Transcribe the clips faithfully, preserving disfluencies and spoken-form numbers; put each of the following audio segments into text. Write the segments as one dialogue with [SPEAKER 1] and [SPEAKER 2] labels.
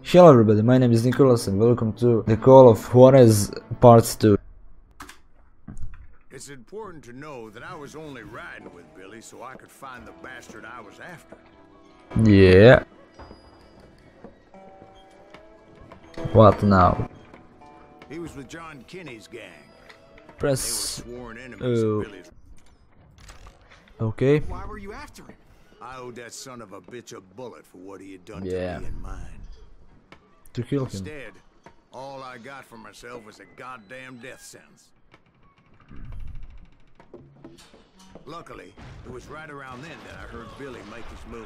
[SPEAKER 1] Hello everybody, my name is Nicholas and welcome to the Call of Juarez Part two.
[SPEAKER 2] It's important to know that I was only riding with Billy so I could find the bastard I was after.
[SPEAKER 1] Yeah. What now?
[SPEAKER 2] He was with John Kinney's gang.
[SPEAKER 1] Press...
[SPEAKER 2] They were sworn enemies
[SPEAKER 1] Oh.
[SPEAKER 2] of Billy's.
[SPEAKER 1] Okay.
[SPEAKER 2] Why were you after him? I owed that son of a bitch a bullet for what he had done
[SPEAKER 1] Yeah.
[SPEAKER 2] to me and mine.
[SPEAKER 1] To kill him.
[SPEAKER 2] Instead, all I got for myself was a goddamn death sentence. Luckily, it was right around then that I heard Billy make his move.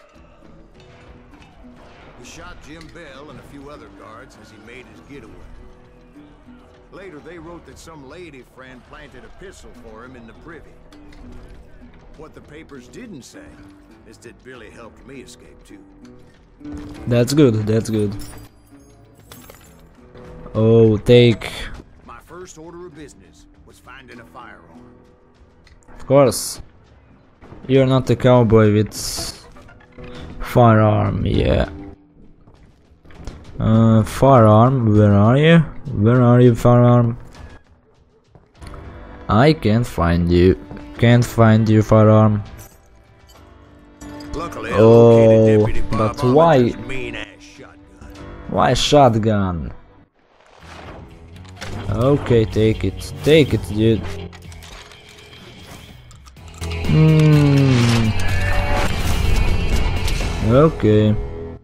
[SPEAKER 2] He shot Jim Bell and a few other guards as he made his getaway. Later, they wrote that some lady friend planted a pistol for him in the privy. What the papers didn't say is that Billy helped me escape too.
[SPEAKER 1] That's good, that's good. Oh, take...
[SPEAKER 2] My first order of business was finding a firearm.
[SPEAKER 1] Of course. You're not a cowboy with firearm, yeah. Uh, firearm, where are you? Where are you, firearm? I can't find you. Can't find you, firearm.
[SPEAKER 2] Luckily, I
[SPEAKER 1] Oh,
[SPEAKER 2] located Deputy Bob
[SPEAKER 1] but why-
[SPEAKER 2] Oliver's mean-ass shotgun.
[SPEAKER 1] Why shotgun? Okay, take it. Take it, dude. Hmm. Okay.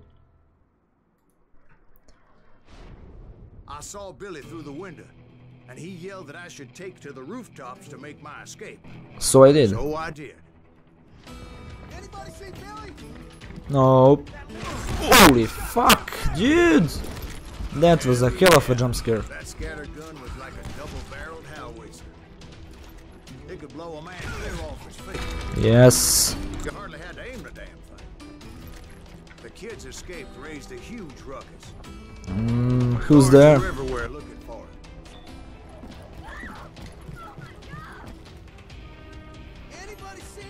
[SPEAKER 2] I saw Billy through the window, and he yelled that I should take to the rooftops to make my escape.
[SPEAKER 1] So I did.
[SPEAKER 2] So I did. Anybody see Billy?
[SPEAKER 1] No. Holy fuck, dude! That was a hell of a jump scare.
[SPEAKER 2] That scatter gun was like a double-barreled howitzer. It could blow a man clear off his feet.
[SPEAKER 1] Yes.
[SPEAKER 2] You hardly had to aim the damn thing. The kids escaped raised a huge ruckus.
[SPEAKER 1] Mm, who's
[SPEAKER 2] Guards
[SPEAKER 1] there?
[SPEAKER 2] were everywhere looking for it. Anybody see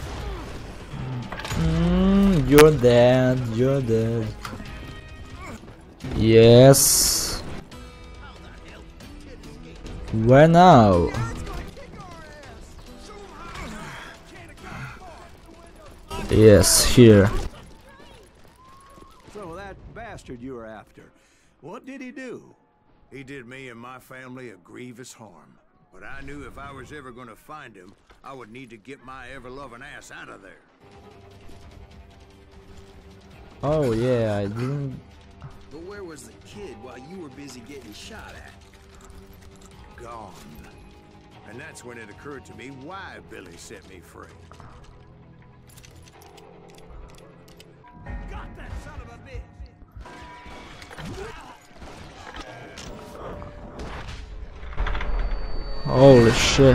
[SPEAKER 2] him?
[SPEAKER 1] Mm, you're dead. You're dead. Yes. Where now? Yes, here.
[SPEAKER 2] So that bastard you were after, what did he do? He did me and my family a grievous harm. But I knew if I was ever going to find him, I would need to get my ever-loving ass out of there.
[SPEAKER 1] Oh yeah, I didn't.
[SPEAKER 3] But where was the kid while you were busy getting shot at?
[SPEAKER 2] Gone. And that's when it occurred to me why Billy set me free. Got that son of a bitch!
[SPEAKER 1] Holy shit.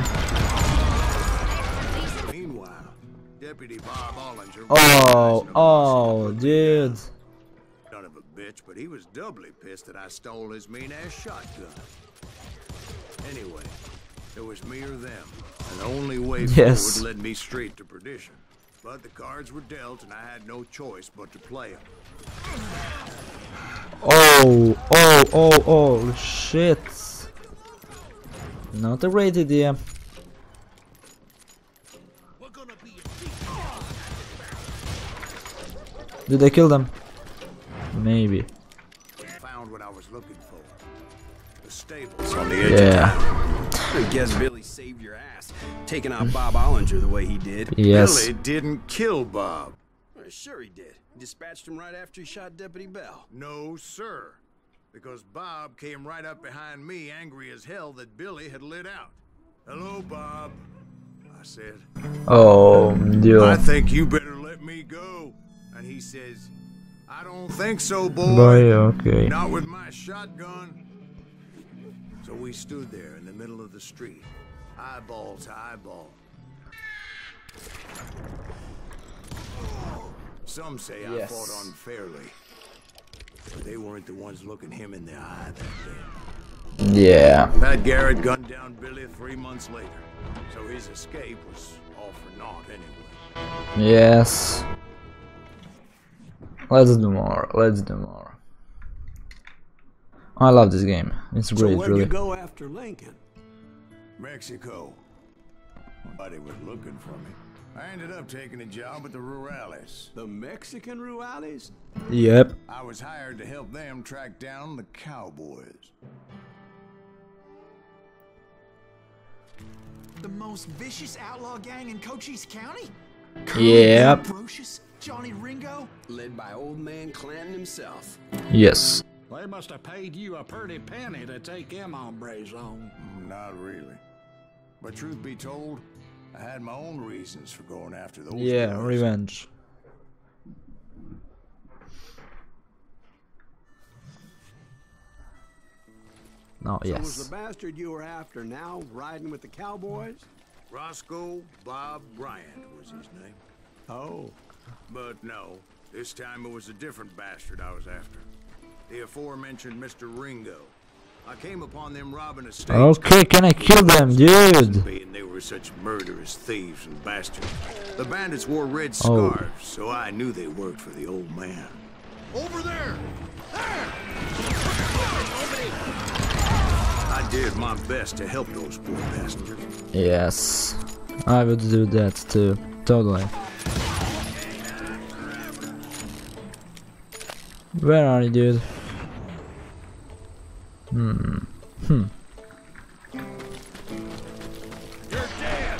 [SPEAKER 2] Meanwhile, Deputy Bob Ollinger...
[SPEAKER 1] Oh, oh, dude.
[SPEAKER 2] Son of a bitch, but he was doubly pissed that I stole his mean-ass shotgun. Anyway, it was me or them, and the only way
[SPEAKER 1] Yes.
[SPEAKER 2] forward led me straight to perdition. But the cards were dealt, and I had no choice but to play them.
[SPEAKER 1] Oh, oh, oh, oh, shit. Not a great idea. Did I kill them? Maybe.
[SPEAKER 2] Found what I was looking for. The stables on the edge of
[SPEAKER 1] Yeah.
[SPEAKER 3] I guess Billy saved your ass, taking out Bob Ollinger the way he did.
[SPEAKER 1] Yes.
[SPEAKER 2] Billy didn't kill Bob.
[SPEAKER 3] Well, sure he did. He dispatched him right after he shot Deputy Bell.
[SPEAKER 2] No, sir. Because Bob came right up behind me, angry as hell that Billy had lit out. Hello, Bob, I said.
[SPEAKER 1] Oh,
[SPEAKER 2] I
[SPEAKER 1] dude.
[SPEAKER 2] think you better let me go. And he says, I don't think so, boy.
[SPEAKER 1] Boy, okay.
[SPEAKER 2] Not with my shotgun. So we stood there in the middle of the street, eyeball to eyeball. Some say I
[SPEAKER 1] Yes.
[SPEAKER 2] fought unfairly. But they weren't the ones looking him in the eye that day.
[SPEAKER 1] Yeah.
[SPEAKER 2] Pat Garrett gunned down Billy three months later. So his escape was all for naught anyway.
[SPEAKER 1] Yes. Let's do more. Let's do more. I love this game. It's
[SPEAKER 4] So
[SPEAKER 1] great,
[SPEAKER 4] where'd
[SPEAKER 1] really.
[SPEAKER 4] you go after Lincoln?
[SPEAKER 2] Mexico. Nobody was looking for me. I ended up taking a job with the Rurales.
[SPEAKER 4] The Mexican Rurales?
[SPEAKER 1] Yep.
[SPEAKER 2] I was hired to help them track down the cowboys.
[SPEAKER 5] The most vicious outlaw gang in Cochise County?
[SPEAKER 1] Yep.
[SPEAKER 5] Ferocious Johnny Ringo?
[SPEAKER 3] Led by old man Clanton himself.
[SPEAKER 1] Yes.
[SPEAKER 6] They must have paid you a pretty penny to take them hombres on.
[SPEAKER 2] Not really. But truth be told, I had my own reasons for going after those
[SPEAKER 1] Yeah,
[SPEAKER 2] guys.
[SPEAKER 1] revenge. No,
[SPEAKER 4] So was
[SPEAKER 1] yes.
[SPEAKER 4] the bastard you were after now riding with the cowboys?
[SPEAKER 2] Roscoe Bob Bryant was his name.
[SPEAKER 4] Oh.
[SPEAKER 2] But no, this time it was a different bastard I was after. The aforementioned Mister Ringo. I came upon them robbing a stage.
[SPEAKER 1] Okay, can I kill them, dude?
[SPEAKER 2] And they were such murderous thieves and bastards. The bandits wore red
[SPEAKER 1] Oh.
[SPEAKER 2] scarves, so I knew they worked for the old man. Over there! There! I did my best to help those poor bastards.
[SPEAKER 1] Yes. I would do that too. Totally. Where are you, dude? Hmm. Hmm.
[SPEAKER 2] You're dead!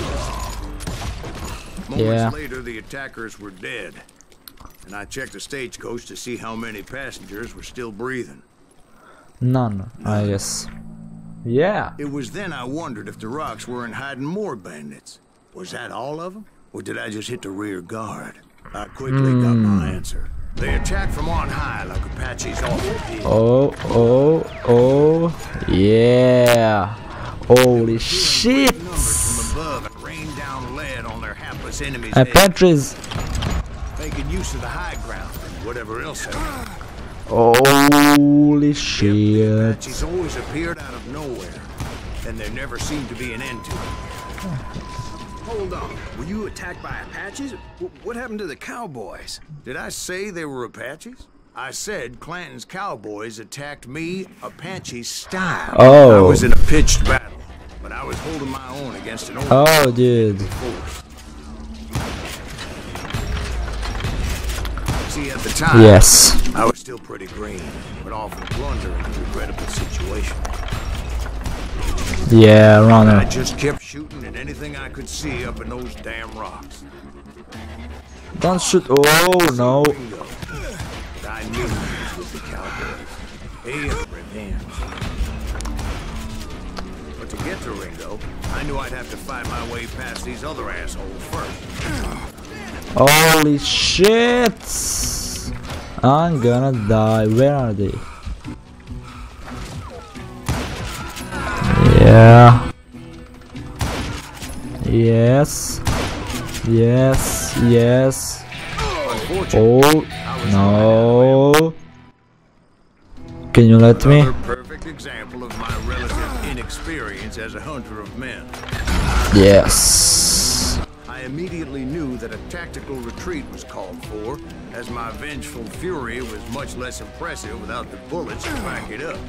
[SPEAKER 2] Moments
[SPEAKER 1] Yeah.
[SPEAKER 2] later, the attackers were dead. And I checked the stagecoach to see how many passengers were still breathing.
[SPEAKER 1] None, I guess. Yeah.
[SPEAKER 2] It was then I wondered if the rocks weren't hiding more bandits. Was that all of them? Or did I just hit the rear guard? I quickly got my answer. They attacked from on high like Apaches often did.
[SPEAKER 1] Oh, oh, oh. Yeah. Holy shit.
[SPEAKER 2] Numbers from above and rained down lead on their hapless enemies' heads,
[SPEAKER 1] Apaches.
[SPEAKER 2] making use of the high ground and whatever else they had.
[SPEAKER 1] Holy
[SPEAKER 2] The
[SPEAKER 1] shit.
[SPEAKER 2] Apaches always appeared out of nowhere, and there never seemed to be an end to it.
[SPEAKER 3] Hold on. Were you attacked by Apaches? W what happened to the cowboys?
[SPEAKER 2] Did I say they were Apaches? I said Clanton's cowboys attacked me Apache style.
[SPEAKER 1] Oh.
[SPEAKER 2] I was in a pitched battle, but I was holding my own against an
[SPEAKER 1] Oh,
[SPEAKER 2] overwhelming
[SPEAKER 1] dude.
[SPEAKER 2] force. See, at the time,
[SPEAKER 1] Yes.
[SPEAKER 2] I was still pretty green, but often blunder in a regrettable situation.
[SPEAKER 1] Yeah,
[SPEAKER 2] I
[SPEAKER 1] runner.
[SPEAKER 2] just kept shooting at anything I could see up in those damn rocks.
[SPEAKER 1] Don't shoot. Oh, no.
[SPEAKER 2] Ringo. I knew he was with the cowboys. He had revenge. But to get to Ringo, I knew I'd have to fight my way past these other assholes first.
[SPEAKER 1] Holy shit. I'm gonna die. Where are they? Yeah. Yes. Yes. Yes.
[SPEAKER 2] Unfortunately,
[SPEAKER 1] Oh no. Can you let me?
[SPEAKER 2] another perfect example of my relative inexperience as a hunter of men.
[SPEAKER 1] Yes.
[SPEAKER 2] I immediately knew that a tactical retreat was called for, as my vengeful fury was much less impressive without the bullets to back it up.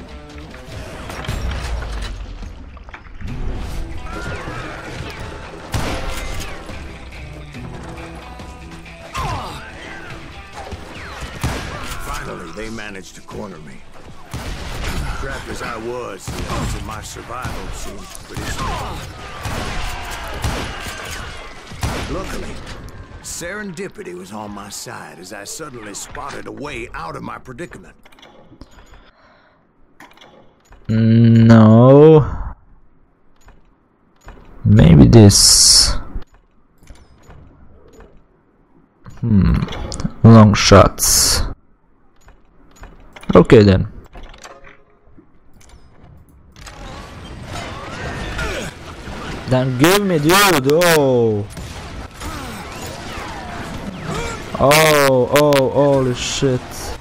[SPEAKER 2] Finally, they managed to corner me. Trapped as I was, the odds of my survival seemed pretty small. Luckily, serendipity was on my side as I suddenly spotted a way out of my predicament.
[SPEAKER 1] No. Maybe this. Hmm. Long shots. Okay then. Then give me, dude. Oh. Oh, oh, holy shit.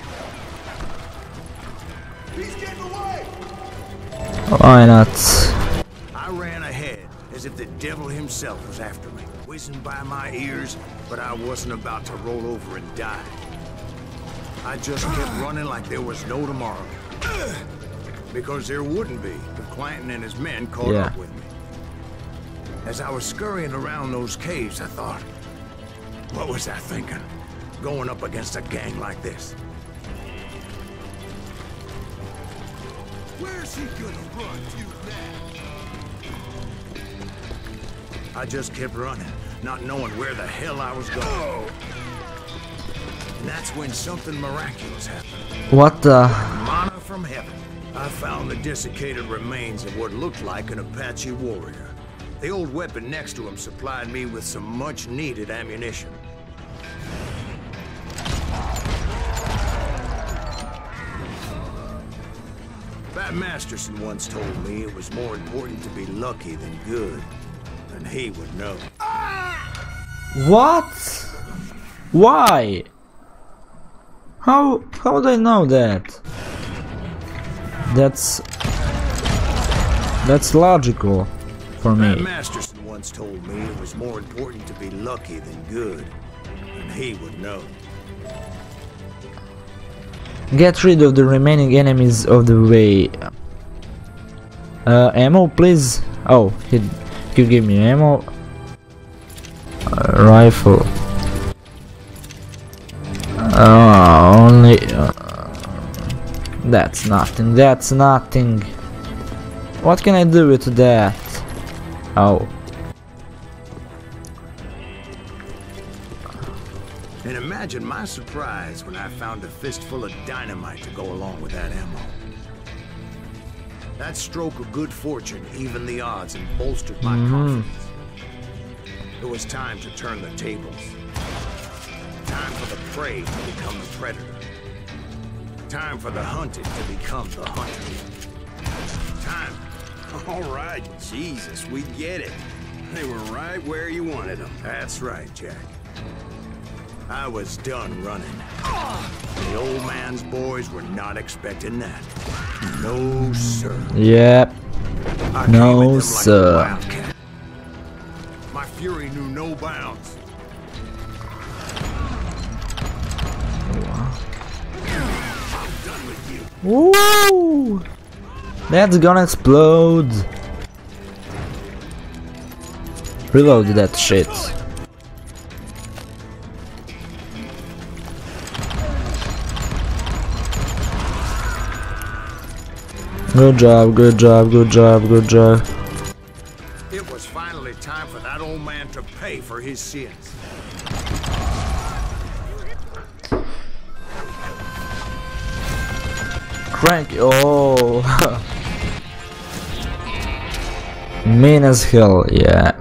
[SPEAKER 1] Why not?
[SPEAKER 2] I ran ahead as if the devil himself was after me, whizzing by my ears, but I wasn't about to roll over and die. I just kept running like there was no tomorrow. Because there wouldn't be if Clanton and his men caught
[SPEAKER 1] Yeah.
[SPEAKER 2] up with me. As I was scurrying around those caves, I thought, what was I thinking? Going up against a gang like this?
[SPEAKER 3] Where's he gonna run to now?
[SPEAKER 2] I just kept running, not knowing where the hell I was going. And that's when something miraculous happened.
[SPEAKER 1] What the?
[SPEAKER 2] Mana from heaven. I found the desiccated remains of what looked like an Apache warrior. The old weapon next to him supplied me with some much-needed ammunition. Bat Masterson once told me it was more important to be lucky than good, and he would know.
[SPEAKER 1] What? Why? How how would I know that? That's that's logical for
[SPEAKER 2] Bat
[SPEAKER 1] me.
[SPEAKER 2] Masterson once told me it was more important to be lucky than good, and he would know.
[SPEAKER 1] Get rid of the remaining enemies of the way. Uh, ammo, please. Oh, he you give me ammo. Uh, rifle. Uh, only. Uh, that's nothing. That's nothing. What can I do with that? Oh.
[SPEAKER 2] And imagine my surprise when I found a fistful of dynamite to go along with that ammo. That stroke of good fortune evened the odds and bolstered my
[SPEAKER 1] Mm-hmm.
[SPEAKER 2] confidence. It was time to turn the tables. Time for the prey to become the predator. Time for the hunted to become the hunter. Time.
[SPEAKER 3] All right, Jesus, we get it. They were right where you wanted them.
[SPEAKER 2] That's right, Jack. I was done running. The old man's boys were not expecting that. No, sir.
[SPEAKER 1] Yep.
[SPEAKER 2] I
[SPEAKER 1] No,
[SPEAKER 2] came at them like a
[SPEAKER 1] sir.
[SPEAKER 2] wildcat. My fury knew no bounds.
[SPEAKER 1] Woo! That's gonna explode. Reload that shit. Good job, good job, good job, good job.
[SPEAKER 2] It was finally time for that old man to pay for his sins.
[SPEAKER 1] Crank. Oh. Mean as hell, yeah.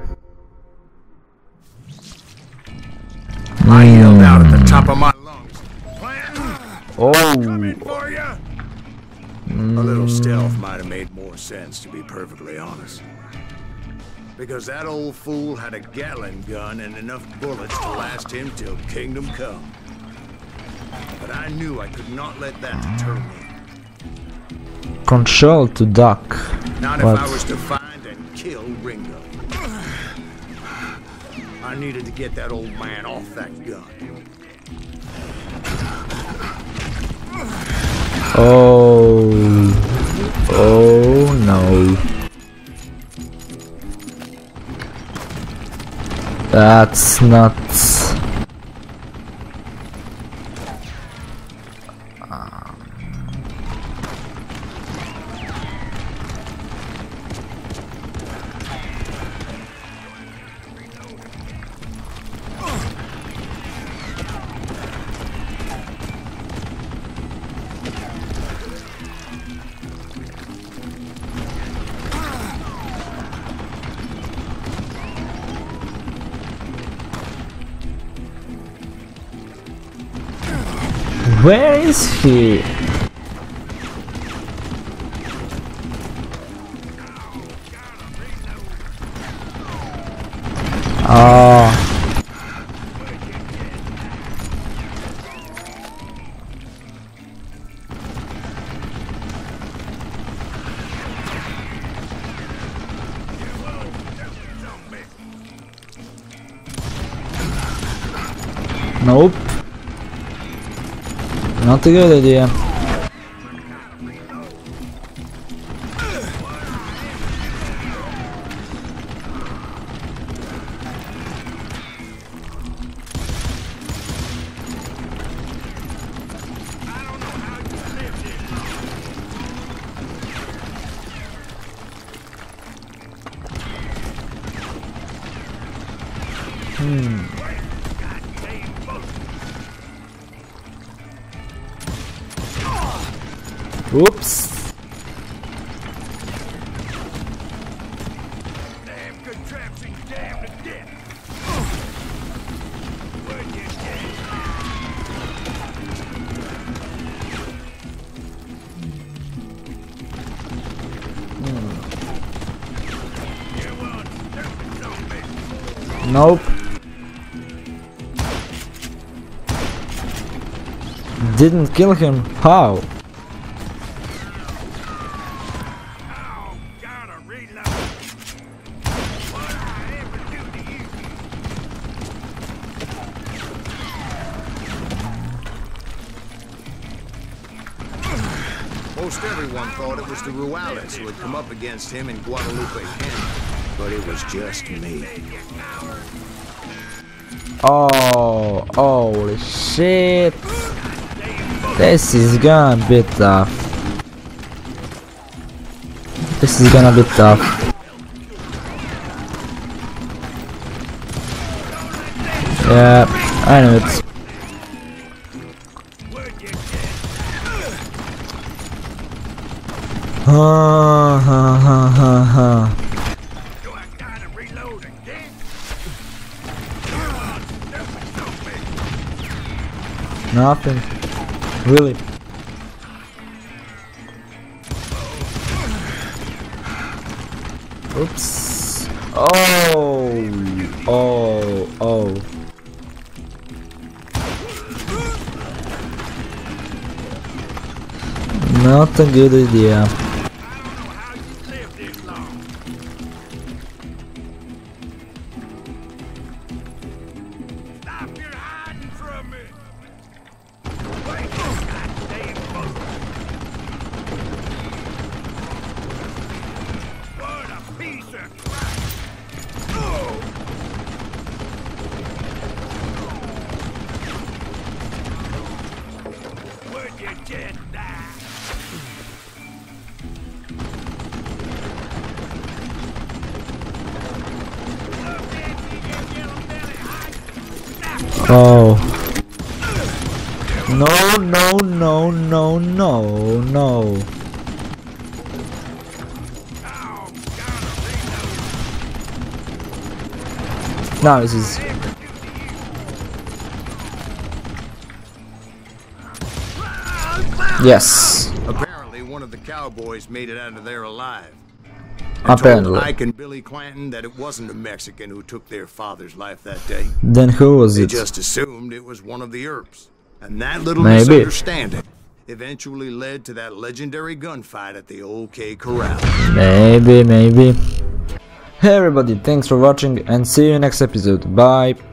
[SPEAKER 2] I yelled out at the top of my lungs. Clanton,
[SPEAKER 1] Oh.
[SPEAKER 2] coming for you. A little stealth might have made more sense, to be perfectly honest. Because that old fool had a Gatling gun and enough bullets to last him till Kingdom Come. But I knew I could not let that deter me.
[SPEAKER 1] Control to duck.
[SPEAKER 2] Not if
[SPEAKER 1] What?
[SPEAKER 2] I was to find and kill Ringo. I needed to get that old man off that gun.
[SPEAKER 1] Oh. Oh no. That's nuts. Where is he? Oh. Nope. Not Not a good idea. Hmm. Whoops.
[SPEAKER 2] Damn contraption, damn to death. Where'd you get? You want stupid zombie?
[SPEAKER 1] Nope. Didn't kill him. How?
[SPEAKER 2] Oh, gotta reload. What I ever do to you? Most everyone thought it was the Ruales who had come up against him in Guadalupe Canyon, but it was just me.
[SPEAKER 1] Oh, holy shit. This is gonna be tough. This is gonna be tough. Yeah, I know it. Ha ha ha ha ha.
[SPEAKER 2] Do I gotta reload again?
[SPEAKER 1] Nothing. Really. Oops. Oh. Oh. Oh. Not a good idea. Oh. No, no, no, no, no, no. Now this is... Yes.
[SPEAKER 2] Apparently one of the cowboys made it out of there alive.
[SPEAKER 1] Apparently.
[SPEAKER 2] Told Ike and Billy Clanton that it wasn't a Mexican who took their father's life that day.
[SPEAKER 1] Then who was
[SPEAKER 2] They
[SPEAKER 1] it?
[SPEAKER 2] just assumed it was one of the Earps. And that little
[SPEAKER 1] Maybe.
[SPEAKER 2] misunderstanding eventually led to that legendary gunfight at the Old K Corral.
[SPEAKER 1] Maybe, maybe. Hey everybody, thanks for watching and see you next episode. Bye.